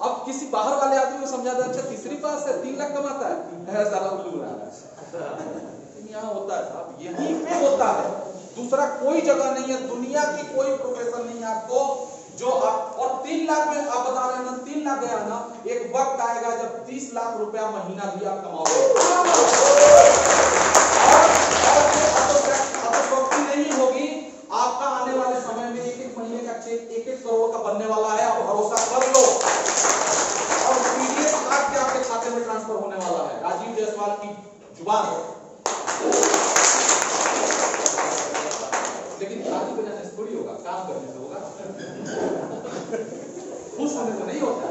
अब किसी बाहर वाले आदमी को समझा दे, अच्छा तीसरी पास है, 3 लाख कमाता है, साला उल्लू रहा है। यहाँ होता है साहब, यहीं पे होता है, दूसरा कोई जगह नहीं है, दुनिया की कोई प्रोफेशन नहीं है आपको जो आप, और 3 लाख में आप बता रहे हैं ना, 3 लाख गया ना, एक वक्त आएगा जब 30 लाख रुपया महीना भी आप कमाओगे। वक्ति नहीं होगी आपका, आने वाले समय में 1-1 महीने का चेक 1-1 करोड़ का बनने वाला है, आप भरोसा कर लो। और पीडीएफ काट के आपके खाते में ट्रांसफर होने वाला है, राजीव जायसवाल की जुबान। लेकिन शादी बजाने से थोड़ी होगा, काम करने से होगा, खुश होने से नहीं होता।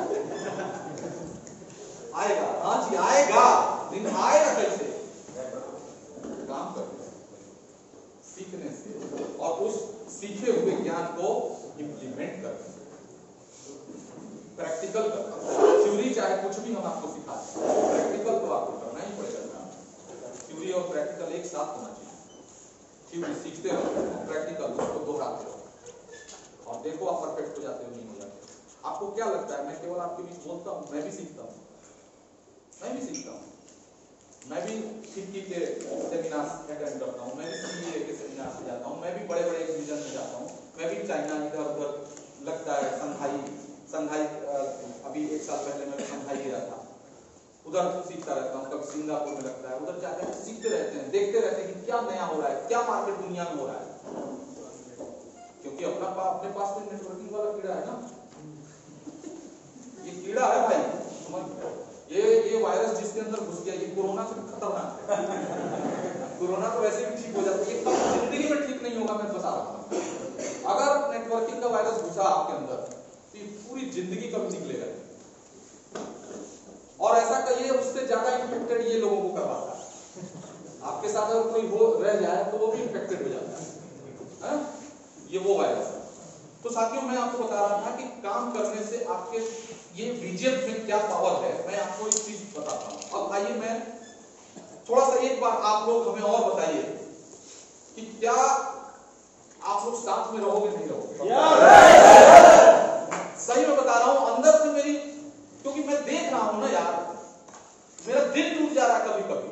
आएगा, हाँ जी आएगा, दिन आएगा कैसे? काम करने, सीखने से, और उस सीखे हुए ज्ञान को इम्प्लीमेंट करने, प्रैक्टिकल करना। थ्योरी चाहे कुछ भी हम आपको सिखाते हैं, प्रैक्टिकल तो आपको करना ही पड़ेगा। थ्योरी और प्रैक्टिकल एक साथ होना चाहिए। थ्योरी सीखते रहो, प्रैक्टिकल उसको दोहराते रहो, और देखो आप परफेक्ट हो जाते हो, नहीं हो जाते। आपको क्या लगता है मैं केवल आपके बीच बोलता हूँ? मैं भी सीखता हूँ, मैं भी सीखता हूँ, मैं भी फिक्की के सेमिनार अटेंड करता हूँ, मैं भी सीए के सेमिनार से जाता हूँ, मैं भी बड़े बड़े एग्जीबिशन में जाता हूँ, मैं भी चाइना इधर उधर लगता है, संघाई अभी 1 साल पहले मैं संघाई गया था, उधर सीखता रहता हूँ, कभी सिंगापुर में लगता है, उधर जाकर सीखते रहते हैं, देखते रहते हैं कि क्या नया हो रहा है, क्या मार्केट दुनिया में हो रहा है, क्योंकि अपने पास कोई नेटवर्किंग वाला कीड़ा है ना, ये कीड़ा है भाई, ये वायरस जिसके अंदर घुस गया, ये कोरोना से खतरनाक है। कोरोना तो वैसे भी ठीक हो जाता है, ये जिंदगी में ठीक नहीं होगा, मैं बता रहा हूँ। अगर नेटवर्किंग का वायरस घुसा आपके अंदर तो ये पूरी जिंदगी कभी निकलेगा, और ऐसा कहिए उससे ज्यादा इन्फेक्टेड ये लोगों को करवाता है। आपके साथ अगर कोई हो रह जाए तो वो भी इन्फेक्टेड हो जाता है, ये वो वायरस है। तो साथियों मैं आपको बता रहा था कि काम करने से आपके ये विजन में क्या पावर है, मैं आपको एक चीज बताता हूं। अब आइए मैं थोड़ा सा एक बार आप लोग हमें और बताइए कि क्या आप लोग साथ में रहोगे नहीं रहोगे? सही में बता रहा हूं, अंदर से मेरी, क्योंकि मैं देख रहा हूं ना यार, मेरा दिल टूट जा रहा है कभी कभी,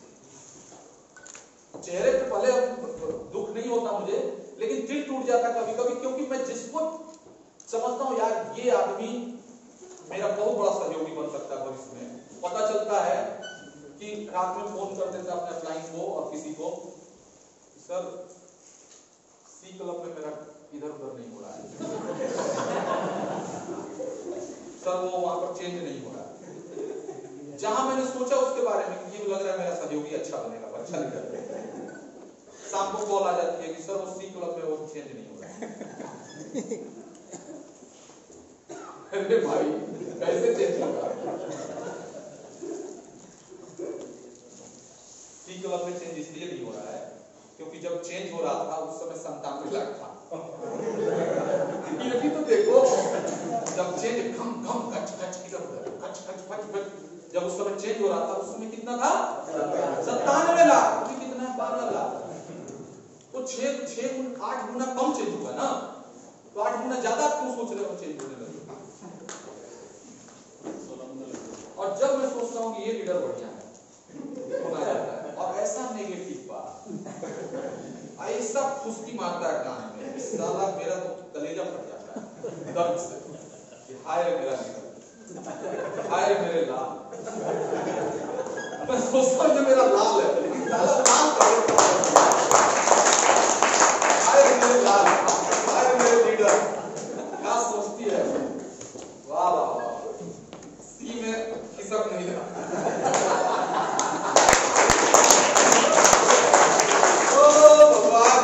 चेहरे पे भले दुख नहीं होता मुझे, लेकिन दिल टूट जाता है कभी कभी, क्योंकि मैं जिसको समझता हूं यार ये आदमी मेरा बहुत बड़ा सहयोगी बन सकता है भविष्य में। पता चलता है कि रात में फोन कर देता अपने क्लाइंट को और किसी को, सर सी क्लब में मेरा इधर उधर नहीं हो रहा है, सर वो वहां पर चेंज नहीं हो रहा है। जहां मैंने सोचा उसके बारे में, ये लग रहा है मेरा सहयोगी अच्छा बनेगा, अच्छा निकल, शाम को कॉल आ जाती है कि सर वो सी क्लब में वो चेंज नहीं हो रहा है। अरे भाई कैसे चेंज होगा? सी क्लब में चेंज इसलिए नहीं हो रहा है क्योंकि जब चेंज हो रहा था उस समय 97 लाख था। ये भी तो देखो, जब चेंज घम घम गच गच इधर उधर गच गच फच फच, जब उस समय चेंज हो रहा था उस समय कितना था? 97 लाख। अभी कितना है? 12 लाख। तो 8 गुना कम चेंज हुआ ना, तो 8 गुना ज्यादा क्यों सोच रहे हो चेंज होने लगे? और जब मैं सोचता हूँ कि ये लीडर बढ़िया है, होना जाता है, और ऐसा नेगेटिव बात, ऐसा फुसकी मारता है कान में, साला मेरा तो कलेजा फट जाता है दर्द से, हाय रे मेरा लीडर, हाय रे मेरे लाल। मैं सोचता हूँ मेरा लाल है, लेकिन साला लाल कर, हाय रे मेरे लाल, हाय रे मेरे लीडर, क्या सोचती है? वाह वाह वाह, सी में खिसक नहीं रहा। ओ भगवान,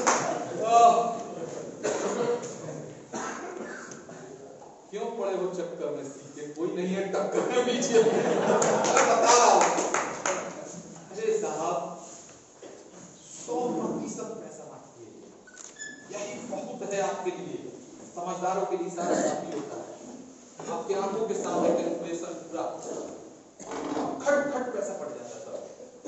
क्यों पड़े वो चक्कर में? सीखे कोई नहीं है टक्कर में पीछे, बता रहा हूं। अरे साहब 100% पैसा मत कीजिए, यही बहुत है आपके लिए, समझदारों के लिए सारा काफी होता है। आपके आंखों के सामने कैलकुलेशन पूरा खट खट पैसा पड़ जाता था,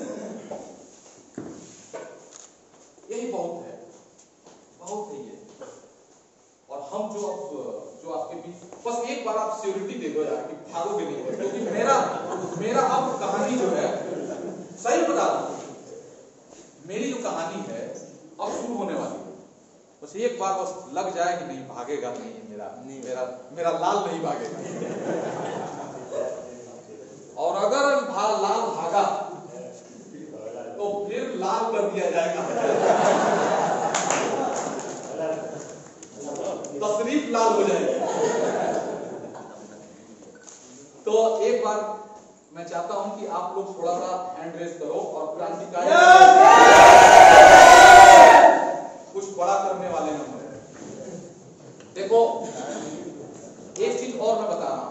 यही बहुत है, बहुत है ये। और हम जो आपके बीच, बस एक बात बार आप श्योरिटी दे दो यार कि भागोगे नहीं, क्योंकि मेरा अब कहानी जो है, सही बता रहा हूं, मेरी जो कहानी है अब शुरू होने वाली है। बस एक बार बस लग जाए कि नहीं भागेगा नहीं, मेरा लाल नहीं भागेगा। और अगर लाल भागा तो फिर लाल कर दिया जाएगा, तशरीफ लाल हो जाएगी। तो एक बार मैं चाहता हूं कि आप लोग थोड़ा सा हैंड रेस करो और क्रांतिकारी कुछ बड़ा करने वाले हैं। देखो एक चीज और मैं बता रहा हूं,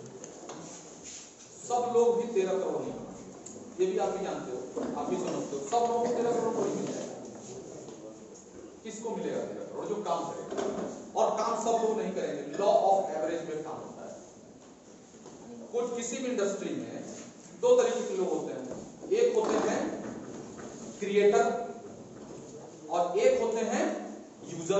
सब लोग भी 13 करोड़ नहीं बनाते, ये भी आप भी जानते हो, आप भी समझते हो। सब लोग 13 करोड़ थोड़ी मिल जाएगा। किसको मिलेगा 13 करोड़? जो काम करेगा। और काम सब लोग नहीं करेंगे, लॉ ऑफ एवरेज में काम होता है। कुछ किसी भी इंडस्ट्री में दो तरीके के लोग होते हैं, एक होते हैं क्रिएटर और एक होते हैं यूजर।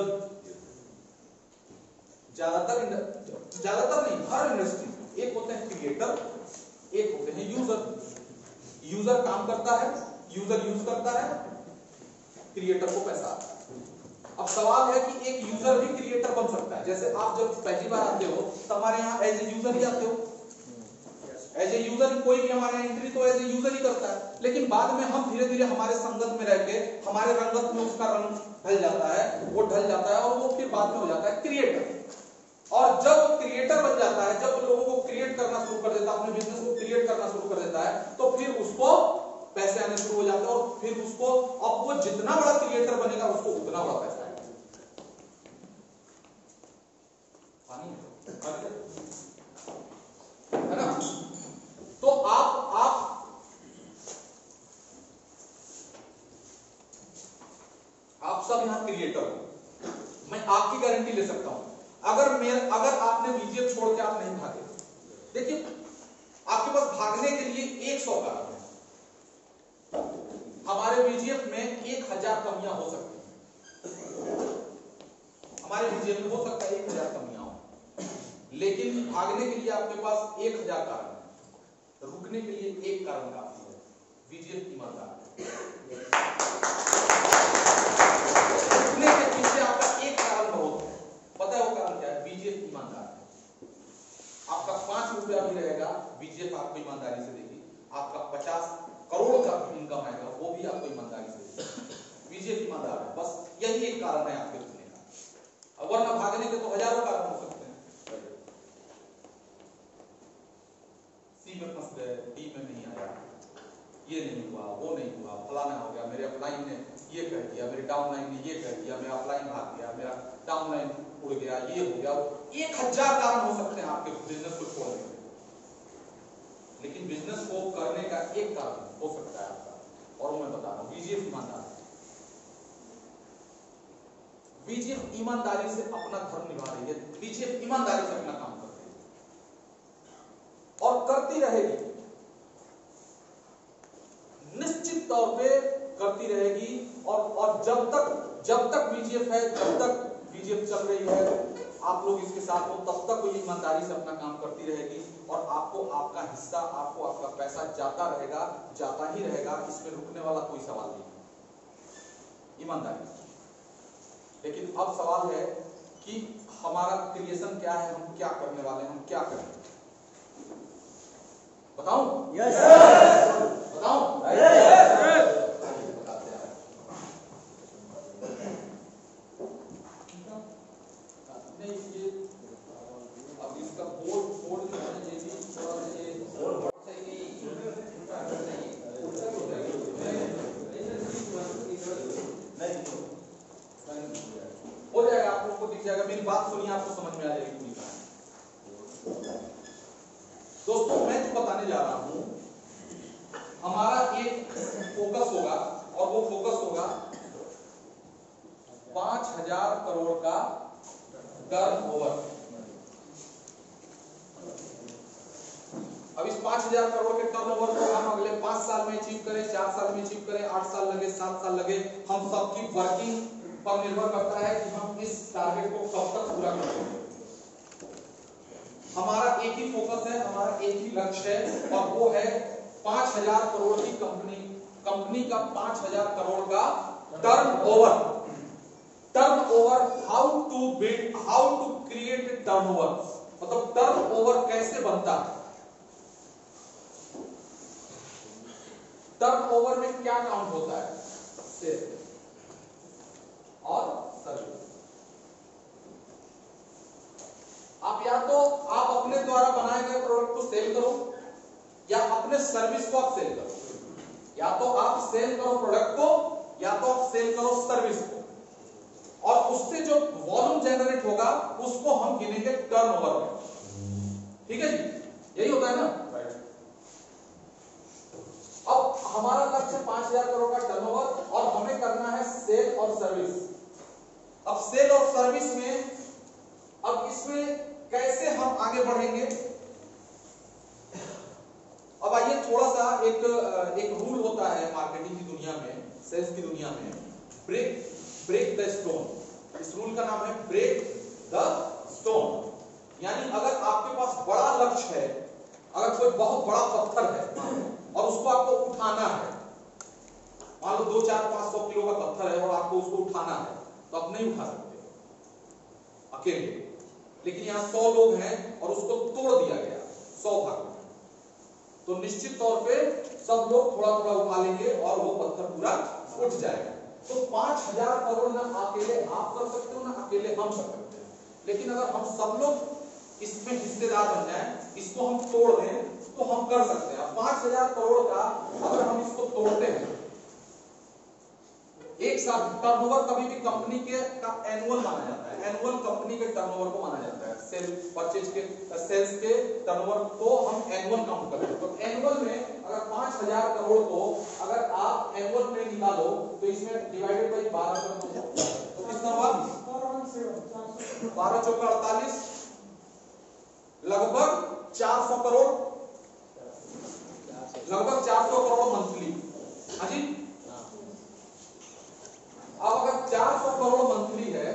ज्यादातर नहीं, हर इंडस्ट्री में एक होते हैं क्रिएटर, एक होते हैं यूजर। यूजर काम करता है, यूजर यूज करता है, क्रिएटर को पैसा आता है। अब सवाल है कि एक यूजर भी क्रिएटर बन सकता है। जैसे आप जब पहली बार आते हो तो हमारे यहाँ एज ए यूजर ही आते हो, एज ए यूजर कोई भी हमारे एंट्री तो एज ए यूजर ही करता है। लेकिन बाद में हम धीरे धीरे हमारे संगत में रह के हमारे रंगत में उसका रंग ढल जाता है, वो ढल जाता है और वो फिर बाद में हो जाता है क्रिएटर। और जब वो क्रिएटर बन जाता है, जब लोगों को क्रिएट करना शुरू कर देता है, अपने बिजनेस को क्रिएट करना शुरू कर देता है, तो फिर उसको पैसे आने शुरू हो जाते हैं। और फिर उसको अब वो जितना बड़ा क्रिएटर बनेगा उसको उतना बड़ा पैसा आएगा। है ना? तो आप सब यहां क्रिएटर हो। मैं आपकी गारंटी ले सकता हूं, अगर आपने बीजेप छोड़ के आप नहीं भागे, देखिए आपके पास भागने के लिए 100 कारण है। हमारे बीजेप में 1000 कमियां हो सकती हैं, हमारे बीजेप में हो सकता है 1000 कमियां हो, लेकिन भागने के लिए आपके पास 1000 कारण है, रुकने के लिए एक कारण काफी है, बीजेप ईमानदार है। रुकने के पीछे आपका एक कारण बहुत है, पता है वो कारण क्या है? बीजेप ईमानदार है। आपका 5 रुपया भी रहेगा, बीजेप आपको ईमानदारी से देगी। आपका 50 करोड़ का इनकम आएगा, वो भी आपको ईमानदारी से देगी। बीजेप ईमानदार है, बस यही एक कारण है आपके रुकने का। वरना भागने के तो हजारों कारण हो सकते हैं। सी में फंस गए, डी में नहीं आया, ये नहीं हुआ, वो नहीं हुआ, फलाना हो गया, मेरे अपलाइन ने ये कर दिया, मेरे डाउनलाइन ने ये कर दिया, मेरा अपलाइन भाग गया, मेरा डाउनलाइन उड़ गया, ये हो गया। 1000 कारण हो सकते हैं आपके बिजनेस को छोड़ने के, लेकिन बिजनेस को करने का एक कारण हो सकता है आपका, और वो मैं बता रहा हूं, बीजेप ईमानदार। बीजेप ईमानदारी से अपना धर्म निभा रही है, बीजेप ईमानदारी से अपना काम कर रही है और करती रहेगी, निश्चित तौर पे करती रहेगी। और जब तक बीजेप है, जब तक बीजेप चल रही है, आप लोग इसके साथ हो, तब तक वो ईमानदारी से अपना काम करती रहेगी और आपको आपका हिस्सा, आपको आपका पैसा जाता रहेगा, जाता ही रहेगा। इसमें रुकने वाला कोई सवाल नहीं है, ईमानदारी। लेकिन अब सवाल है कि हमारा क्रिएशन क्या है, हम क्या करने वाले हैं, हम क्या करें? बताऊं? यस बताऊं? बताते हैं। नहीं, ये अब इसका बोर्ड जो है, ये भी थोड़ा सा ये हो जाएगा, आप लोगों को दिख जाएगा। मेरी बात सुनिए, आपको समझ में आ जाएगी पूरी कहानी। दोस्तों, मैं जो बताने जा रहा हूं, हमारा एक फोकस होगा और वो फोकस होगा 5000 करोड़ का टर्नओवर। अब इस 5000 करोड़ के टर्नओवर को हम अगले 5 साल में अचीव करें, 4 साल में अचीव करें, 8 साल लगे, 7 साल लगे, हम सबकी वर्किंग पर निर्भर करता है कि हम इस टारगेट को कब तक पूरा करेंगे। हमारा एक ही फोकस है, हमारा एक ही लक्ष्य है, और वो है 5000 करोड़ की कंपनी का 5000 करोड़ का turnover. How to create turnover, मतलब टर्नओवर कैसे बनता है, टर्नओवर में क्या काउंट होता है, सेल और सर्विस। आप या तो आप अपने द्वारा बनाए गए प्रोडक्ट को सेल करो, या अपने सर्विस को आप सेल करो। या तो आप सेल करो प्रोडक्ट को, या तो आप सेल करो सर्विस को, और उससे जो वॉल्यूम जनरेट होगा उसको हम गिनेंगे टर्नओवर में। ठीक है जी, यही होता है ना। अब हमारा लक्ष्य 5000 करोड़ का टर्नओवर, और हमें करना है सेल और सर्विस। अब सेल और सर्विस में, अब इसमें कैसे हम आगे बढ़ेंगे। अब आइए थोड़ा सा एक रूल होता है मार्केटिंग की दुनिया में, सेल्स की दुनिया में, ब्रेक द स्टोन। इस रूल का नाम है ब्रेक द स्टोन। यानी अगर आपके पास बड़ा लक्ष्य है, अगर कोई बहुत बड़ा पत्थर है और उसको आपको उठाना है, मान लो 200-400-500 किलो का पत्थर है और आपको उसको उठाना है, तो आप नहीं उठा सकते अकेले। लेकिन यहाँ 100 लोग हैं और उसको तोड़ दिया गया 100 भागों में, तो निश्चित तौर पे सब लोग थोड़ा थोड़ा उठा लेंगे और वो पत्थर पूरा उठ जाएगा। तो 5000 करोड़ ना अकेले आप कर सकते हो, ना अकेले हम कर सकते हैं। लेकिन अगर हम सब लोग इसमें हिस्सेदार बन जाएं, इसको हम तोड़ दें, तो हम कर सकते हैं। 5000 करोड़ का अगर हम इसको तोड़ते हैं एक साथ, टर्नओवर कभी भी कंपनी के का एनुअल माना जाता है, एनुअल कंपनी के टर्नओवर को माना जाता है। सेल्स के टर्नओवर को हम एनुअल काउंट करते हैं। तो एनुअल में अगर 5000 करोड़ को अगर आप एनुअल में निकालो तो इसमें डिवाइडेड बाई 12 कर दो, तो कितना हुआ? 12 चौका 48, लगभग 400 करोड़, लगभग 400 करोड़ मंथली। हाँ जी, अब अगर 400 करोड़ मंथली है,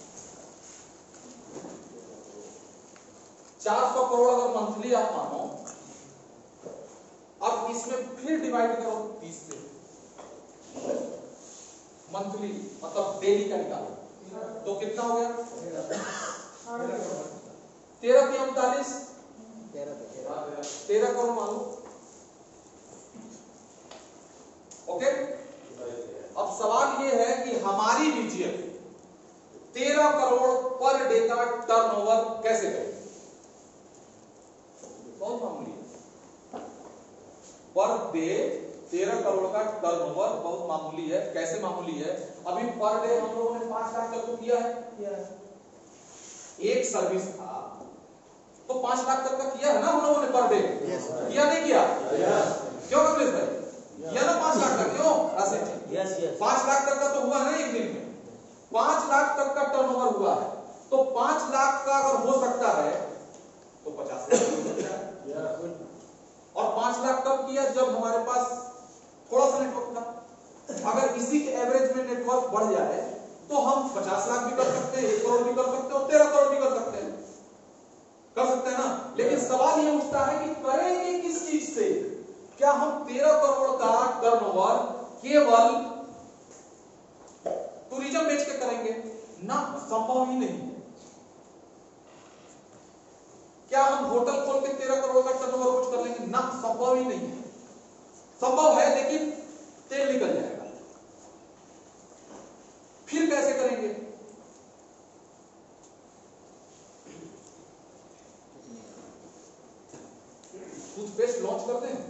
400 करोड़ अगर मंथली आप मानो, अब इसमें फिर डिवाइड करो 30 से, मंथली मतलब डेली का निकालो, तो कितना हो गया? 13 की 39, 13 करोड़ मान लो। ओके, अब सवाल ये है कि हमारी रीजियन 13 करोड़ पर डे का टर्नओवर कैसे करें? बहुत मामूली है, पर डे 13 करोड़ का टर्नओवर बहुत मामूली है। कैसे मामूली है? अभी पर डे हम लोगों ने 5 लाख तक तो किया है, एक सर्विस था तो 5 लाख तक का किया है ना हम लोगों ने पर डे, किया नहीं किया? क्यों कमलेश भाई? किया ना 5 लाख तक? क्यों राशि? 5 लाख तक का तो हुआ ना एक दिन में, 5 लाख तक का टर्नओवर हुआ है। तो 5 लाख का अगर हो सकता है तो 50 लाख हो सकता है। और 5 लाख कब किया? जब हमारे पास थोड़ा सा नेटवर्क था। अगर इसी के एवरेज में नेटवर्क बढ़ जाए तो हम 50 लाख भी कर सकते हैं, 1 करोड़ भी कर सकते हैं, और 13 करोड़ भी कर सकते हैं, ना। लेकिन सवाल ये उठता है कि करेंगे किस चीज से? क्या हम 13 करोड़ का टर्नओवर केवल टूरिज्म बेच के करेंगे? ना, संभव ही नहीं। क्या हम होटल खोल के 13 करोड़ का टर्नओवर रोज कर लेंगे? ना, संभव ही नहीं है। संभव है लेकिन तेल निकल जाएगा। फिर कैसे करेंगे? टूथपेस्ट लॉन्च कर दें?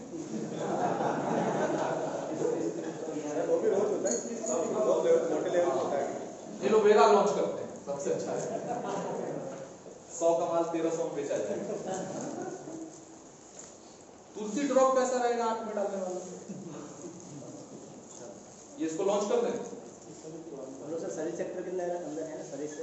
एलोवेरा लॉन्च करते हैं, सबसे अच्छा है। 100 का माल 1300 में बेचा जाएगा। तुलसी ड्रॉप कैसा रहेगा आंख में डालने वाला? ये इसको लॉन्च कर दें? सर्विस सेक्टर के अंदर है ना, सर्विस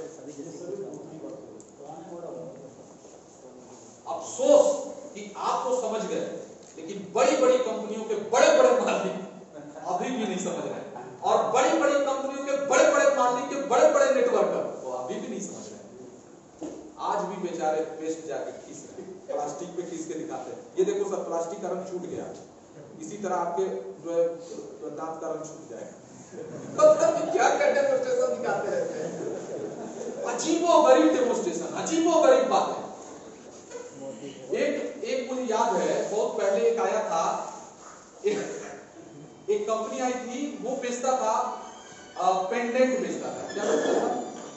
अफसोस कि आप तो समझ गए, लेकिन बड़ी बड़ी कंपनियों के बड़े बड़े मालिक अभी भी नहीं समझ रहे, और बड़ी बड़ी कंपनियों के बड़े बड़े मालिक के बड़े बड़े नेटवर्क वो अभी भी नहीं समझ रहे। आज भी बेचारे पेस्ट जाके खींच रहे हैं, प्लास्टिक पे खींच के दिखाते हैं, ये देखो सर प्लास्टिक का रंग छूट गया, इसी तरह आपके जो है दांत का रंग छूट जाएगा। क्या डेमोन्स्ट्रेशन दिखाते रहते हैं, अजीबोगरीब डेमोन्स्ट्रेशन, अजीबोगरीब बात है। एक मुझे याद है, बहुत पहले एक आया था, एक कंपनी आई थी, वो बेचता था पेंडेंट बेचता था। क्या बेचता था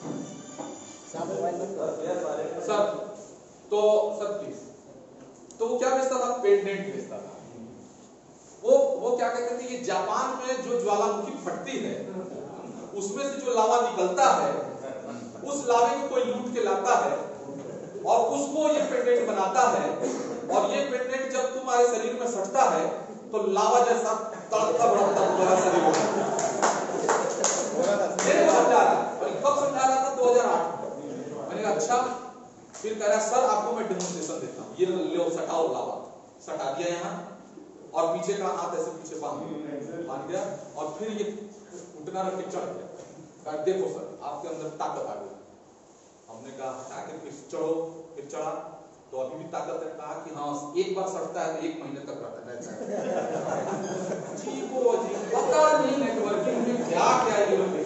सर? तो सर प्लीज, तो वो क्या बेचता था? पेंडेंट बेचता था। वो क्या कहते थे, ये जापान में जो ज्वालामुखी फटती है उसमें से जो लावा निकलता है, उस लावे को कोई लूट के लाता है और उसको ये पेंडेंट बनाता है, और ये पेंडेंट जब तुम्हारे शरीर में सटता है तो लावा जैसा तड़कता भड़कता तुम्हारा शरीर होगा। मेरे को समझा रहा, और कब समझा रहा था? 2008। मैंने कहा अच्छा। फिर कह रहा सर आपको मैं डेमोन्स्ट्रेशन देता हूँ, ये लो सटाओ लावा। सटा दिया यहाँ, और पीछे का हाथ ऐसे पीछे बांध दिया, और फिर ये उठना रख के चढ़ गया। देखो सर आपके अंदर ताकत आ गई। हमने कहा हटा के फिर चढ़ो, फिर चढ़ा तो अभी भी ताकत है। कहा कि हाँ एक बार सड़ता है तो 1 महीने तक रहता है। जी वो जी पता नहीं नेटवर्किंग में क्या क्या ये लोग,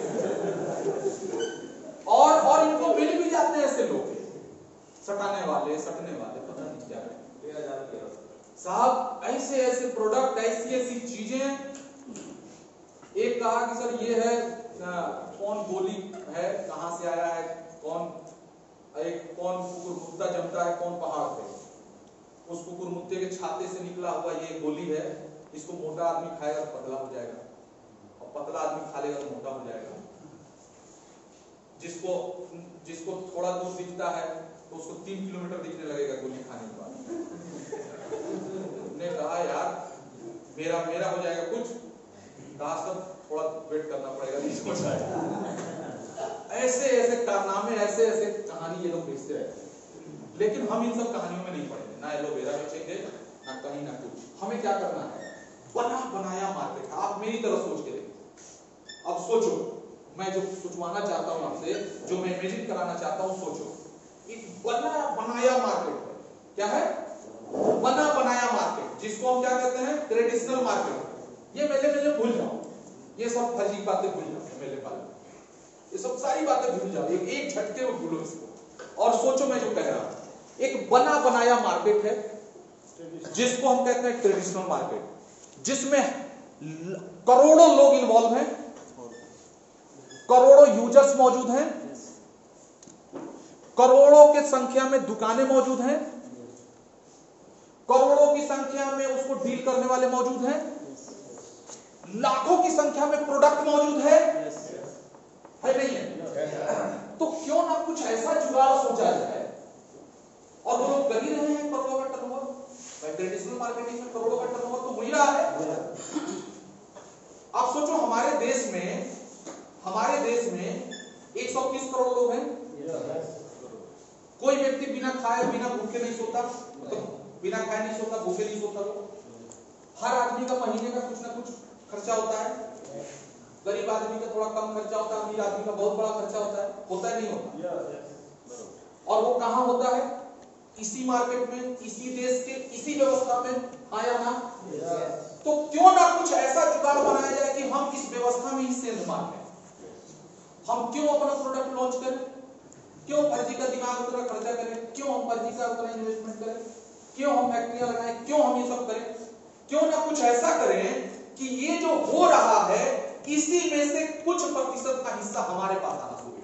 और इनको मिल भी जाते हैं ऐसे लोग, सटाने वाले सटने वाले, पता नहीं क्या है साहब। ऐसे ऐसे प्रोडक्ट, ऐसी ऐसी चीजें। एक कहा कि सर ये है कौन गोली है, कहां से आया है, कौन कुकुर मुत्ता जमता है कौन पहाड़ पे, उस कुकुर मुत्ते के छाते से निकला हुआ ये गोली है। इसको मोटा आदमी खाएगा तो पतला हो जाएगा, और पतला आदमी खा लेगा तो मोटा हो जाएगा। जिसको थोड़ा दूर दिखता है तो उसको 3 किलोमीटर दिखने लगेगा गोली खाने के बाद। ने कहा यार मेरा हो जाएगा कुछ, कहा सब थोड़ा वेट करना पड़ेगा। ऐसे ऐसे कारनामे, ऐसे ऐसे कहानी ये लोग बेचते रहते हैं, लेकिन हम इन सब कहानियों में नहीं पड़ेंगे, ना एलोवेरा बेचेंगे, ना कहीं ना कुछ। हमें क्या करना है? बना बनाया मार्केट। आप मेरी तरह सोच के देखो, अब सोचो, मैं जो सोचवाना चाहता हूं आपसे, जो मैं इमेजिन कराना चाहता हूं, सोचो एक बना बनाया मार्केट है। क्या है? बना बनाया मार्केट, जिसको हम क्या कहते हैं? Traditional market. ये मेले भूल जाओ, ये सब फर्जी बातें भूल जाओ, मेले वाले ये सब सारी बातें भूल जाओ, एक झटके में भूलो इसको, और सोचो मैं जो कह रहा हूं। एक बना बनाया मार्केट है जिसको हम कहते हैं ट्रेडिशनल मार्केट, जिसमें करोड़ों लोग इन्वॉल्व हैं, करोड़ों यूजर्स मौजूद हैं, करोड़ों की संख्या में दुकानें मौजूद हैं, करोड़ों की संख्या में उसको डील करने वाले मौजूद हैं, लाखों की संख्या में प्रोडक्ट मौजूद है नहीं है? तो क्यों ना कुछ ऐसा जुगाड़ सोचा जाए, और वो लोग कर ही रहे हैं करोड़ों का टर्नओवर। ट्रेडिशनल मार्केटिंग में करोड़ों का टर्नओवर तो हो ही रहा है। आप सोचो हमारे देश में 130 करोड़ लोग हैं। कोई व्यक्ति बिना खाए बिना भूखे नहीं सोता, तो बिना खाए नहीं सोता, भूखे नहीं सोता। हर आदमी का महीने का कुछ ना कुछ खर्चा होता है। गरीब आदमी का थोड़ा कम खर्चा होता है, अमीर आदमी का बहुत बड़ा खर्चा होता है नहीं होता? और वो कहां होता है? इसी मार्केट में, इसी देश के, इसी व्यवस्था में, हाँ या ना? तो क्यों ना कुछ ऐसा जुगाड़ बनाया जाए कि हम इस व्यवस्था में ही सेंध मार लें। हम क्यों अपना प्रोडक्ट लॉन्च करें? क्यों फर्जी का दिमाग उतना खर्चा करें? क्यों हम फर्जी का उतना इन्वेस्टमेंट करें? क्यों हम फैक्ट्रियां लगाएं? क्यों हम ये सब करें? क्यों ना कुछ ऐसा करें कि ये जो हो रहा है इसी में से कुछ प्रतिशत का हिस्सा हमारे पास आना शुरू